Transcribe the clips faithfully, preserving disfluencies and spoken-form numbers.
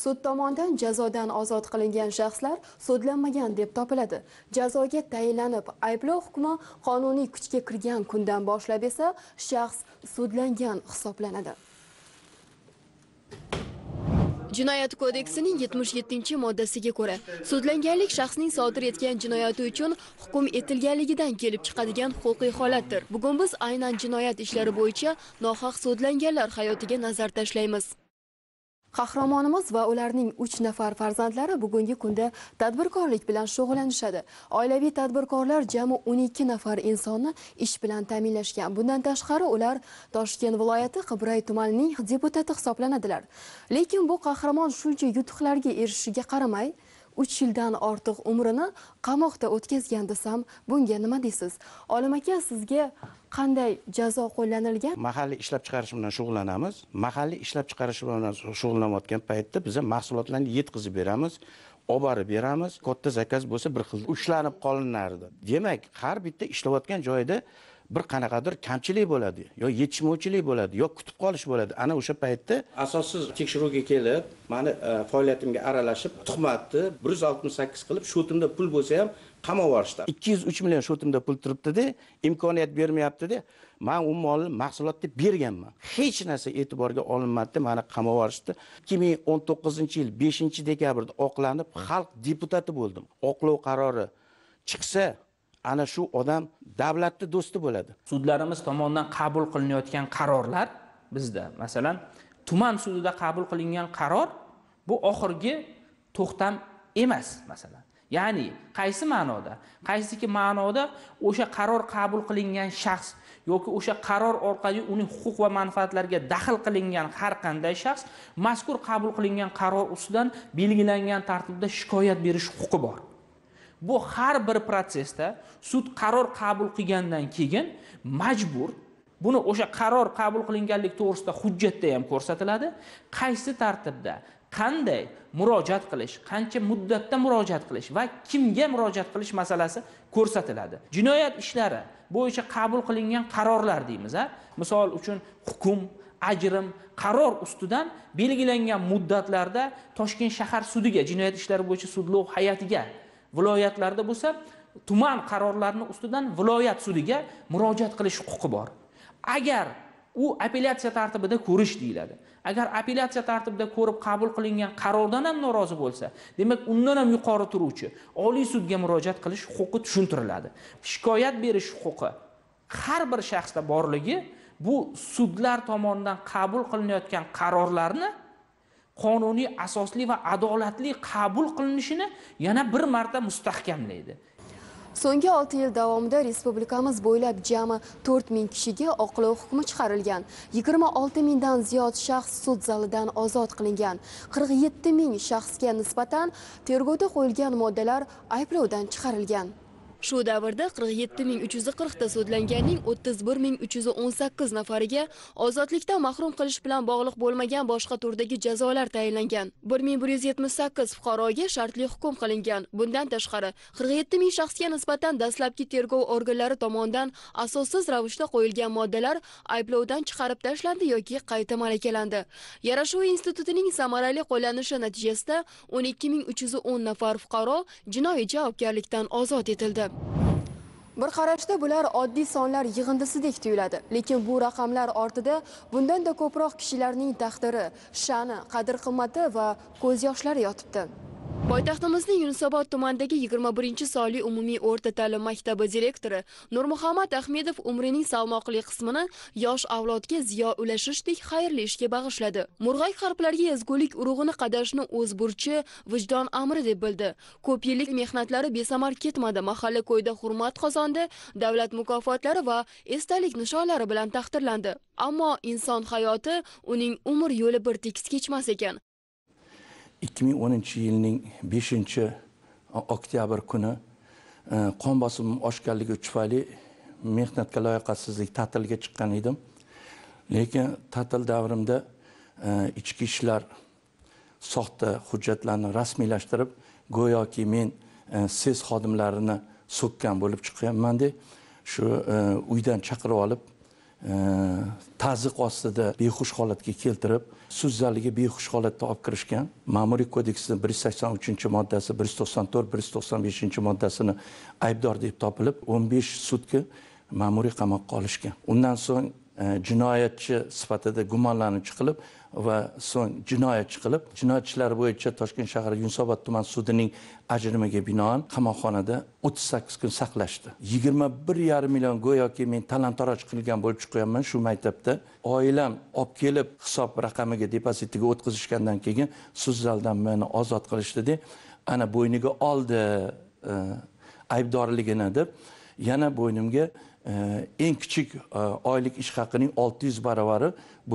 Sud tomonidan jazodan ozod qilingan shaxslar sudlanmagan deb topiladi. Jazoga tayinlanib, ayblov hukmi qonuniy kuchga kirgan kundan boshlab esa shaxs sudlangan hisoblanadi. Jinoyat kodeksining yetmish yettinchi moddasiga ko'ra, sudlanganlik shaxsning sodir etgan jinoyati uchun hukm etilganligidan kelib chiqadigan huquqiy holatdir. Bugun biz aynan jinoyat ishlari bo'yicha nohaq sudlanganlar hayotiga nazar tashlaymiz. Qahramonimiz va ularning uch nafar farzandlari bugungi kunda tadbirkorlik bilan shug'ullanishadi. Oilaviy tadbirkorlar jami o'n ikki nafar insonni ish bilan ta'minlashgan. Bundan tashqari ular Toshkent viloyati Qibray tumanining deputati hisoblanadilar. Lekin bu qahramon shuncha yutuqlarga erishishiga qaramay, uch yildan ortiq umrini qamoqda o'tkazgan desam, bunga nima deysiz? Olim aka, sizga qanday jazo qo'llanilgan? Mahalliy ishlab chiqarish bilan shug'ullanamiz. Mahalliy ishlab chiqarish bilan shug'ullanayotgan paytda biz mahsulotlarni yetkazib beramiz, olib borib beramiz. Katta zakaz bo'lsa bir xil ushlanib qolinardi. Demak, har bitta ishlayotgan joyda bir qanaqadir kamchilik bo'ladi, yo yetishmovchilik bo'ladi, yo kutib qolish bo'ladi. Ana o'sha paytda asossiz tekshiruvga kelib, meni faoliyatimga aralashib, tuhmatni bir yuz oltmish sakkiz qilib, shotimda pul bo'lsa ham qamab yuborishdi. ikki yuz uch million shotimda pul turibdi-da, imkoniyat bermayapti-da. Men u molni mahsulotni berganman. Hech narsa e'tiborga olinmadi, meni qamab yuborishdi. ikki ming o'n to'qqizinchi yil beshinchi dekabrda oqlanib, xalq deputati bo'ldim. Oqlov qarori chiqsa, ana shu odam davlatning do'sti bo'ladi. Sudlarimiz tomonidan qabul qilinayotgan qarorlar bizda, masalan, tuman sudida qabul qilingan qaror bu oxirgi to'xtam emas, masalan. Ya'ni qaysi ma'noda? Qaysiki ma'noda o'sha qaror qabul qilingan shaxs yoki o'sha qaror orqali uning huquq va manfaatlariga daxl qilingan har qanday shaxs mazkur qabul qilingan qaror ustidan belgilangan tartibda shikoyat berish huquqi bor. Bu har bir protsesda sud qaror qabul qilgandan keyin majbur buni o'sha qaror qabul qilinganlik to'g'risida hujjatda ham ko'rsatiladi. Qaysi tartibda, qanday murojaat qilish, qancha muddatda murojaat qilish va kimga murojaat qilish masalasi ko'rsatiladi. Jinoyat ishlari bo'yicha qabul qilingan qarorlar deymiz, ha? Misol uchun hukm, ajrim, qaror ustidan belgilangan muddatlarda Toshkent shahar sudiga, jinoyat ishlari bo'yicha sudlov hay'atiga, viloyatlarda bo'lsa tuman qarorlarini ustidan viloyat sudiga murojaat qilish huquqi bor. Agar u apellyatsiya tartibida ko'rish deyiladi. Agar apellyatsiya tartibida ko'rib qabul qilingan qarordan ham norozi bo'lsa, demak undan ham yuqori turuvchi Oliy sudga murojaat qilish huquqi tushuntiriladi. Shikoyat berish huquqi har bir shaxsda borligi bu sudlar tomonidan qabul qilinayotgan qarorlarni qonuniy asosli va adolatli qabul qilinishini yana bir marta mustahkamlaydi. So'nggi olti yil davomida respublikamiz bo'ylab jami to'rt ming kishiga oqlov hukmi chiqarilgan. yigirma olti mingdan ziyod shaxs sud zalidan ozod qilingan. qirq yetti ming shaxsga nisbatan tergovda qo'yilgan moddalar ayblovdan chiqarilgan. Shu davrda qirq yetti ming uch yuz qirq ta sudlanganning o'ttiz bir ming uch yuz o'n sakkiz nafariga ozodlikdan mahrum qilish bilan bog'liq bo'lmagan boshqa turdagi jazolar tayinlangan. bir ming bir yuz yetmish sakkiz fuqaroga shartli hukm qilingan. Bundan tashqari qirq yetti ming shaxsga nisbatan dastlabki tergov organlari tomonidan asossiz ravishda qo'yilgan moddalar ayblovdan chiqarib tashlandi yoki qayta malakalandi. Yarashuv institutining samarali qo'llanishi natijasida o'n ikki ming uch yuz o'n nafar fuqaro jinoiy javobgarlikdan ozod etildi. Bir qarashda bular oddiy sonlar yig'indisidek tuyuladi, lekin bu raqamlar ortida bundan-da ko'proq kishilarning taqdiri, sha'ni, qadr-qimmati va ko'z yoshlari yotibdi. Poytaxtimizning Yunusobod tumanidagi yigirma birinchi sonli umumiy o'rta ta'lim maktabi direktori Nurmuhammad Ahmedov umrining salmoqli qismini yosh avlodga ziyo ulashishdek xayrli ishga bag'ishladi. Murg'ay harflarga ezgulik urug'ini qadashni o'z burchi, vijdon amri deb bildi. Ko'p yillik mehnatlari besamar ketmadi, mahalla ko'yda hurmat qozondi, davlat mukofotlari va esdalik nishonlari bilan taqdirlandi. Ammo inson hayoti uning umr yo'li bir tekis kechmas ekan. ikki ming o'ninchi yilning beshinchi oktyabr kuni qon bosimim oshganligi tufayli mehnatga layoqatsizlik ta'tilga chiqqan edim. Lekin ta'til davrimda ichki ishlar soxta hujjatlarni rasmiylashtirib, go'yoki men ses xodimlarini so'kkan bo'lib chiqqanman-da, shu uydan chaqirib olib ta'ziq ostida behush holatga keltirib, sud zaliga behush holatda olib kirishgan. Ma'muriy kodeksning bir yuz sakson uchinchi moddasi, bir yuz to'qson to'rt, bir yuz to'qson beshinchi moddasini aybdor deb topilib, o'n besh sutka ma'muriy qamoqqa olishgan. Undan so'ng jinoyatchi sifatida gumonlanuvchi qilib va so'ng jinoyatchi qilib, jinoyat ishlari bo'yicha Toshkent shahar Yunusobod tuman sudining ajrimiga binoan qamoqxonada o'ttiz sakkiz kun saqlashdi. yigirma bir yarim million go'yoki men talon-taroj qilgan bo'lib chiqyapman shu maktabda. Oilam olib kelib hisob raqamiga, depozitiga o'tkazishgandan keyin sud zalidan meni ozod qilishdi-da, ana bo'yniga oldi aybdorligini deb, yana bo'ynimga eng kichik oylik ish haqining olti yuz baravari, bu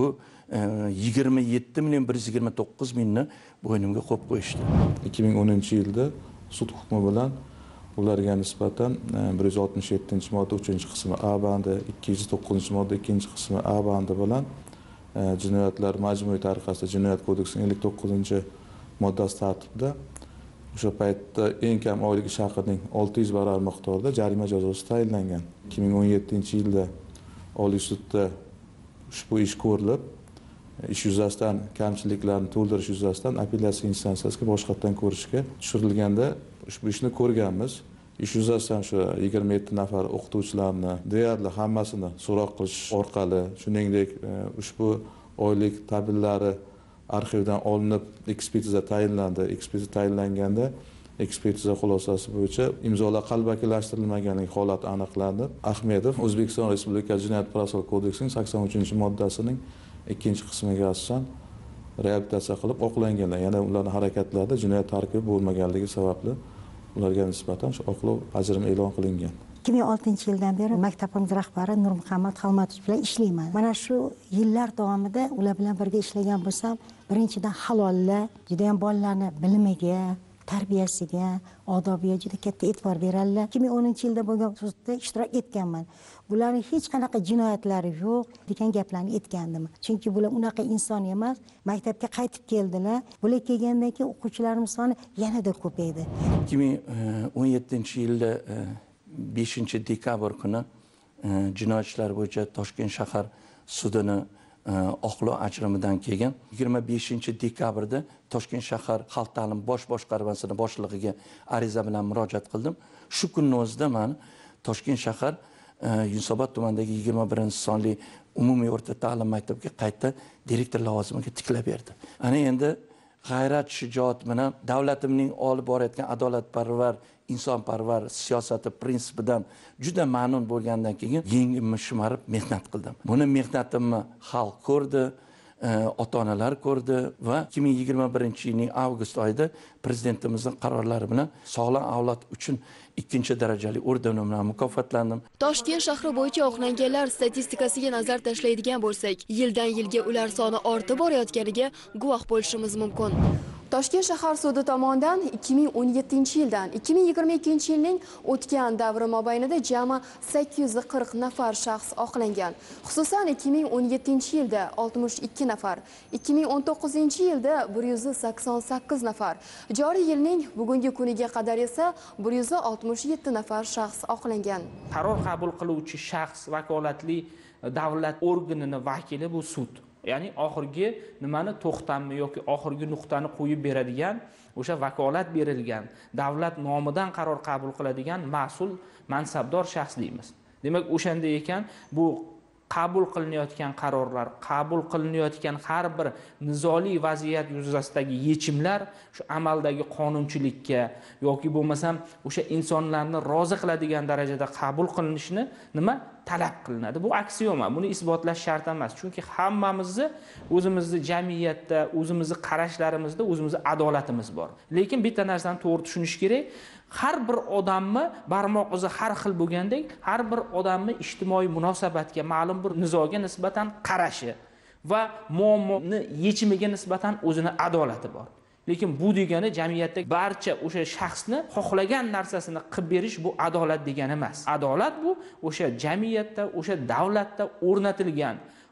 yigirma yetti million bir yuz yigirma to'qqiz mingni bo'ynimga qo'yib qo'yishdi. ikki ming o'ninchi yilda sud hukmi bilan ularga nisbatan bir yuz oltmish yettinchi modda uchinchi qismi A bandi, ikki yuz to'qqizinchi modda ikkinchi qismi A bandi bilan jinoyatlar majmui tariqasida Jinoyat kodeksining ellik to'qqizinchi moddasi tartibida o'sha paytda eng kam oylik ish haqining olti yuz baravar miqdorida jarima jazosi tayinlangan. ikki ming o'n yettinchi yilda Oliy sudda ushbu ish ko'rilib, ish yuzasidan kamchiliklarni to'ldirish yuzasidan apellyatsiya instansiyasiga boshqatdan ko'rishga tushirilganda ushbu ishni ko'rganmiz. Ish yuzasidan shu yigirma yetti nafar o'qituvchilarni deyarli hammasini so'roq qilish orqali, shuningdek ushbu oylik tabellari arxivdan olinib ekspertiza tayinlandi. Ekspertiza tayinlanganda ekspertiza xulosasi bo'yicha imzolar qalbakilashtirilmaganligi holati aniqlandi. Ahmedov O'zbekiston Respublikasi Jinoyat protsessual kodeksining sakson uchinchi moddasining ikkinchi qismiga asosan reabilitatsiya qilib oqlanganlar. Yana ularning harakatlarida jinoyat tarkibi bo'lmaganligi sababli ularga nisbatan shu oqlov ajrim e'lon qilingan. ikki ming oltinchi yildan beri maktabimiz rahbari Nurmuhammad Xalmatovich bilan ishlayman. Mana shu yillar davomida ular bilan birga ishlagan bo'lsam, birinchidan halollar, juda ham bolalarni bilimiga, tarbiyasiga, odobiga juda katta e'tibor beradilar. ikki ming o'ninchi yilda bo'lgan sudda ishtirok etganman. Bularning hech qanaqa jinoyatlari yo'q degan gaplarni aytgandim. Chunki bular unaqa inson emas. Maktabga qaytib keldilar. Bular kelgandan keyin o'quvchilarimiz soni yanada ko'paydi. ikki ming o'n yettinchi yilda beshinchi dekabr kuni jinoyat ishlari bo'yicha Toshkent shahar sudini oqlov ajrimidan keyin yigirma beshinchi dekabrda Toshkent shahar xalq ta'limi bosh boshqarmasining boshlig'iga ariza bilan murojaat qildim. Shu kunning o'zida men Toshkent shahar Yunusobod tumanidagi yigirma birinchi sonli umumiy o'rta ta'lim maktabiga qayta direktor lavozimiga tiklab berdi. Ana endi g'ayrat, shijoat bilan davlatimning olib borayotgan adolatparvar, insonparvar siyosati prinsipidan juda mamnun bo'lgandan keyin yengimni shimarib mehnat qildim. Buni mehnatimni xalq ko'rdi, ota-onalar ko'rdi va ikki ming yigirma birinchi yilning avgust oyida prezidentimizning qarorlari bilan sog'lom avlod uchun ikkinchi darajali ordenim bilan mukofotlandim. Toshkent shahri bo'yicha oqlanganlar statistikasiga nazar tashlaydigan bo'lsak, yildan yilga ular soni ortib borayotganiga guvoh bo'lishimiz mumkin. Toshkent shahar sudi tomonidan ikki ming o'n yettinchi yildan ikki ming yigirma ikkinchi yilning o'tgan davri mobaynida jami sakkiz yuz qirq nafar shaxs oqlangan. Xususan ikki ming o'n yettinchi yilda oltmish ikki nafar, ikki ming o'n to'qqizinchi yilda bir yuz sakson sakkiz nafar, joriy yilning bugungi kuniga qadar esa bir yuz oltmish yetti nafar shaxs oqlangan. Qaror qabul qiluvchi shaxs vakolatli davlat organining vakili bu sud. Ya'ni oxirgi nimani to'xtamni yoki oxirgi nuqtani qo'yib beradigan, o'sha vakolat berilgan, davlat nomidan qaror qabul qiladigan mas'ul mansabdor shaxs deymiz. Demak, o'shanda ekan bu qabul qilinayotgan qarorlar, qabul qilinayotgan har bir nizoli vaziyat yuzasidagi yechimlar shu amaldagi qonunchilikka yoki bo'lmasam o'sha insonlarni rozi qiladigan darajada qabul qilinishini nima talab qilinadi. Bu aksioma. Buni isbotlash shart emas. Chunki hammamizni o'zimizni jamiyatda, o'zimizni qarashlarimizda o'zimizni adolatimiz bor. Lekin bitta narsani to'g'ri tushunish kerak. Har bir odamni barmoq izi har xil bo'lgandek, har bir odamni ijtimoiy munosabatga, ma'lum bir nizoga nisbatan qarashi va muammoni yechimiga nisbatan o'zini adolati bor. Lekin bu degani jamiyatda barcha o'sha shaxsni xohlagan narsasini qilib berish bu adolat degani emas. Adolat bu o'sha jamiyatda, o'sha davlatda o'rnatilgan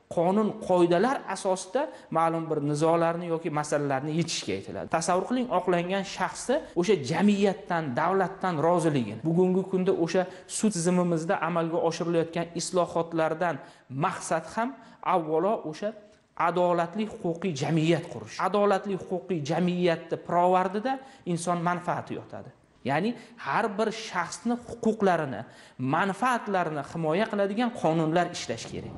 qonun qoidalar asosida ma'lum bir nizolarni yoki masalalarni yechishga aytiladi. Tasavvur qiling, oqlangan shaxsni o'sha jamiyatdan, davlatdan roziligini, bugungi kunda o'sha sud tizimimizda amalga oshirilayotgan islohotlardan maqsad ham avvalo o'sha adolatli huquqiy jamiyat qurish. Adolatli huquqiy jamiyatni pirovardida inson manfaati yotadi. Ya'ni har bir shaxsni huquqlarini, manfaatlarini himoya qiladigan qonunlar ishlash kerak.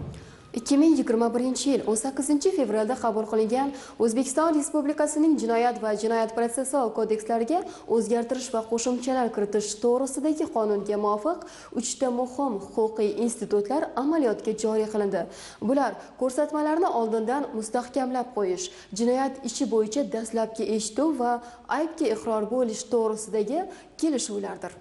ikki ming yigirma birinchi yil o'n sakkizinchi fevralda qabul qilingan O'zbekiston Respublikasining Jinoyat va Jinoyat protsessual kodekslariga o'zgartirish va qo'shimchalar kiritish to'g'risidagi qonunga muvofiq uchta muhim huquqiy institutlar amaliyotga joriy qilindi. Bular ko'rsatmalarni oldindan mustahkamlab qo'yish, jinoyat ishi bo'yicha dastlabki eshituv va aybga iqror bo'lish to'g'risidagi kelishuvlardir.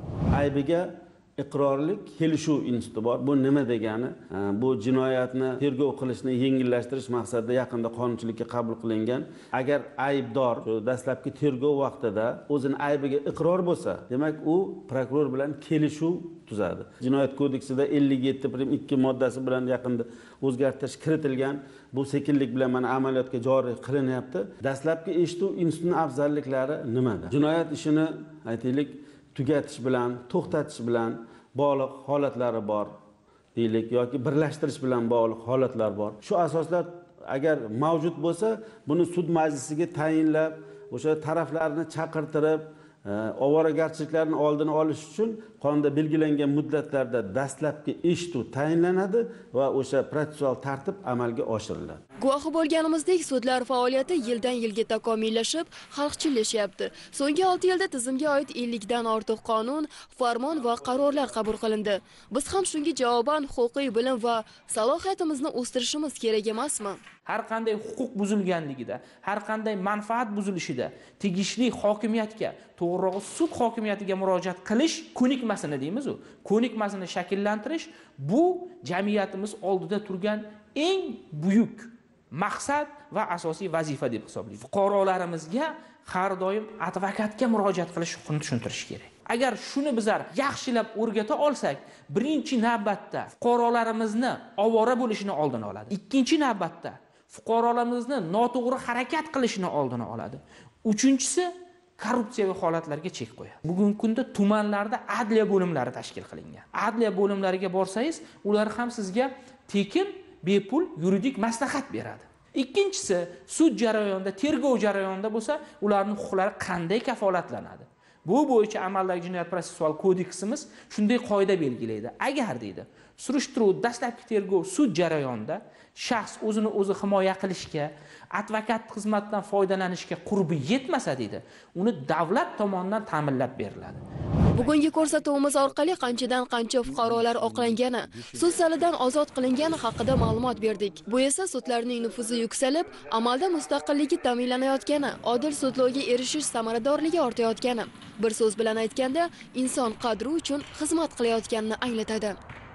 Aybiga iqrorlik kelishuv instituti bor. Bu nima degani? Bu jinoyatni tergov qilishni yengillashtirish maqsadida yaqinda qonunchilikka qabul qilingan. Agar aybdor dastlabki tergov vaqtida o'zini aybiga iqror bo'lsa, demak u prokuror bilan kelishuv tuzadi. Jinoyat kodeksida ellik yetti prim ikki moddasi bilan yaqinda o'zgartirish kiritilgan. Bu sekinlik bilan mana amaliyotga joriy qilinyapti. Dastlabki eshituv institutining afzalliklari nimada? Jinoyat ishini aytaylik tugatish bilan, to'xtatish bilan bog'liq holatlari bor deylik yoki birlashtirish bilan bog'liq holatlar bor. Shu asoslar agar mavjud bo'lsa, buni sud majlisiga tayinlab, o'sha taraflarni chaqirtirib, ovoragarchiliklarning oldini olish uchun qonunda belgilangan muddatlarda dastlabki eshituv tayinlanadi va o'sha protsessual tartib amalga oshiriladi. Guvohi bo'lganimizdek, sudlar faoliyati yildan yilga takomillashib, xalqchillashyapti. So'nggi olti yilda tizimga oid ellikdan ortiq qonun, farmon va qarorlar qabul qilindi. Biz ham shunga javoban huquqiy bilim va salohiyatimizni o'stirishimiz kerak emasmi? Har qanday huquq buzilganligida, har qanday manfaat buzilishida tegishli hokimiyatga, to'g'rirog'i sud hokimiyatiga murojaat qilish ko'nikmasini deymiz u. Ko'nikmasini shakllantirish bu jamiyatimiz oldida turgan eng buyuk maqsad va asosiy vazifa deb hisoblaymiz. Fuqarolarimizga har doim advokatga murojaat qilish huquqini tushuntirish kerak. Agar shuni bizlar yaxshilab o'rgata olsak, birinchi navbatda fuqarolarimizni ovora bo'lishini oldini oladi. Ikkinchi navbatda fuqarolarimizni noto'g'ri harakat qilishini oldini oladi. Uchinchisi korrupsiyaviy holatlarga chek qo'yadi. Bugungi kunda tumanlarda adliya bo'limlari tashkil qilingan. Adliya bo'limlariga borsangiz, ular ham sizga tekin, bepul yuridik maslahat beradi. Ikkinchisi, sud jarayonida, tergov jarayonida bo'lsa, ularning huquqlari qanday kafolatlanadi? Bu bo'yicha amaldagi jinoyat protsessual kodeksimiz shunday qoida belgilaydi. Agar deydi, surishtiruv, dastlabki tergov sud jarayonida shaxs o'zini o'zi himoya qilishga, advokat xizmatidan foydalanishga qurbi yetmasa deydi, uni davlat tomonidan ta'minlab beriladi. Bugungi ko'rsatuvimiz orqali qanchadan qancha fuqarolar oqlangani, sud zalidan ozod qilingani haqida ma'lumot berdik. Bu esa sudlarning nufuzi yuksalib, amalda mustaqilligi ta'minlanayotgani, odil sudlovga erishish samaradorligi ortayotgani, bir so'z bilan aytganda, inson qadri uchun xizmat qilayotganini anglatadi.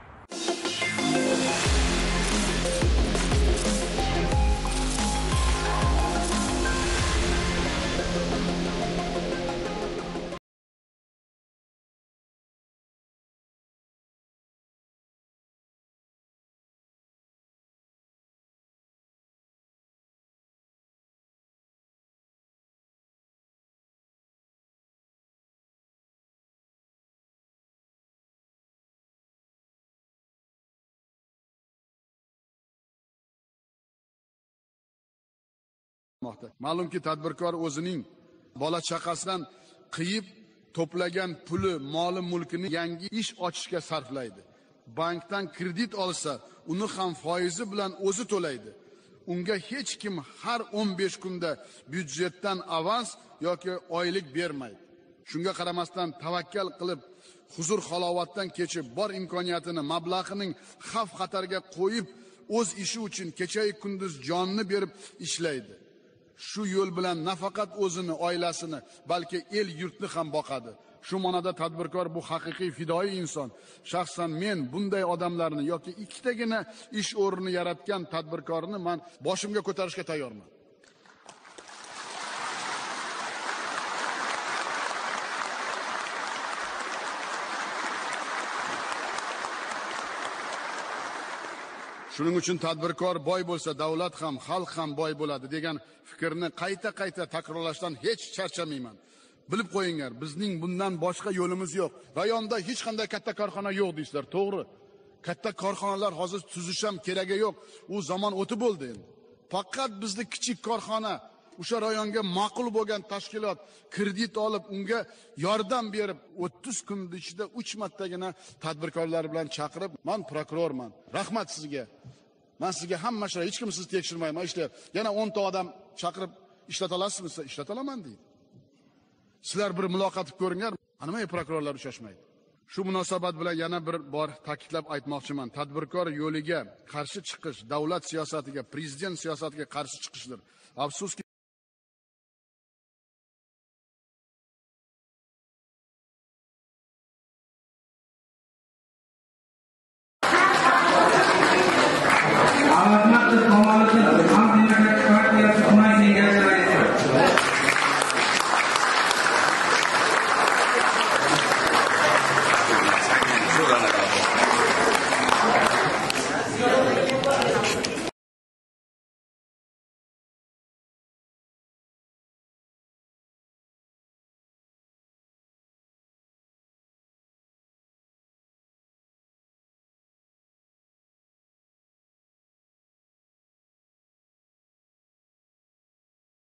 Ma'lumki, tadbirkor o'zining bola chaqasidan qiyib to'plagan puli, moli, mulkini yangi ish ochishga sarflaydi. Bankdan kredit olsa, uni ham foizi bilan o'zi to'laydi. Unga hech kim har o'n besh kunda byudjetdan avans yoki oylik bermaydi. Shunga qaramasdan tavakkal qilib, huzur halovatdan kechib, bor imkoniyatini, mablag'ining xavf xatarga qo'yib, o'z ishi uchun kecha-yu kunduz jonini berib ishlaydi. Shu yo'l bilan nafaqat o'zini, oilasini, balki el yurtni ham boqadi. Shu ma'noda tadbirkor bu haqiqiy fidoyi inson. Shaxsan men bunday odamlarni yoki ikkitagina ish o'rnini yaratgan tadbirkorni men boshimga ko'tarishga tayyorman. Shuning uchun tadbirkor boy bo'lsa, davlat ham, xalq ham boy bo'ladi degan fikrni qayta-qayta takrorlashdan hech charchamayman. Bilib qo'yinglar, bizning bundan boshqa yo'limiz yo'q. Rayonda hech qanday katta korxona yo'q deysizlar, to'g'ri. Katta korxonalar hozir tuzish ham keragi yo'q. U zamon o'tib bo'ldi endi. Faqat bizning kichik korxona, o'sha rayonga ma'qul bo'lgan tashkilot kredit olib, unga yordam berib, o'ttiz kun ichida uch martagina tadbirkorlar bilan chaqirib, "Men prokurorman. Rahmat sizga. Men sizga hamma shara, hech kim sizni tekshirmayman, ishlayapti. Yana o'n ta odam chaqirib ishlata olasizmi?" desa, "Ishlata olaman" deydi. Sizlar bir muloqot qilib ko'ringlar. Nimaga prokurorlar uchrashmaydi? Shu munosabat bilan yana bir bor ta'kidlab aytmoqchiman. Tadbirkor yo'liga qarshi chiqish davlat siyosatiga, prezident siyosatiga qarshi chiqishdir. Afsuski